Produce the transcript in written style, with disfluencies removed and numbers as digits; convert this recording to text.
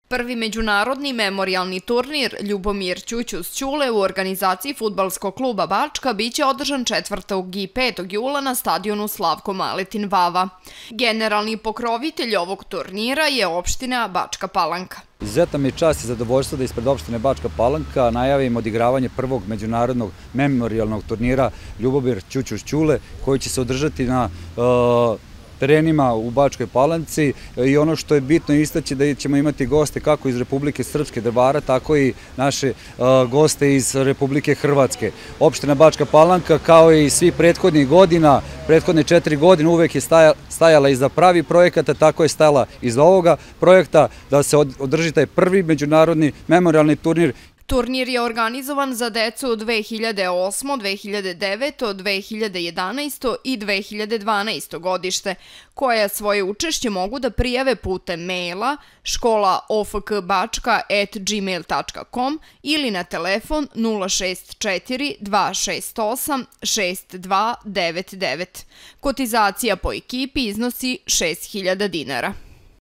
Prvi međunarodni memorijalni turnir Ljubomir Ćućus Ćule u organizaciji Fudbalskog kluba Bačka biće održan 4. i 5. jula na stadionu Slavko Maletin Vava. Generalni pokrovitelj ovog turnira je opština Bačka Palanka. Izuzetna mi je čast i zadovoljstvo da ispred opštine Bačka Palanka najavim odigravanje prvog međunarodnog memorijalnog turnira Ljubomir Ćućus Ćule koji će se održati na terenima u Bačkoj Palanci i ono što je bitno istaći da ćemo imati goste kako iz Republike Srpske, Drvara, tako i naše goste iz Republike Hrvatske. Opština Bačka Palanka kao i svih prethodnih godina, prethodne 4 godine uvek je stajala iza pravi projekata, tako je stajala iza ovoga projekta da se održi taj prvi međunarodni memorijalni turnir. Turnir je organizovan za decu od 2008., 2009., 2011. i 2012. godište, koja svoje učešće mogu da prijave putem maila škola.ofkbačka@gmail.com ili na telefon 064 268 6299. Kotizacija po ekipi iznosi 6.000 dinara.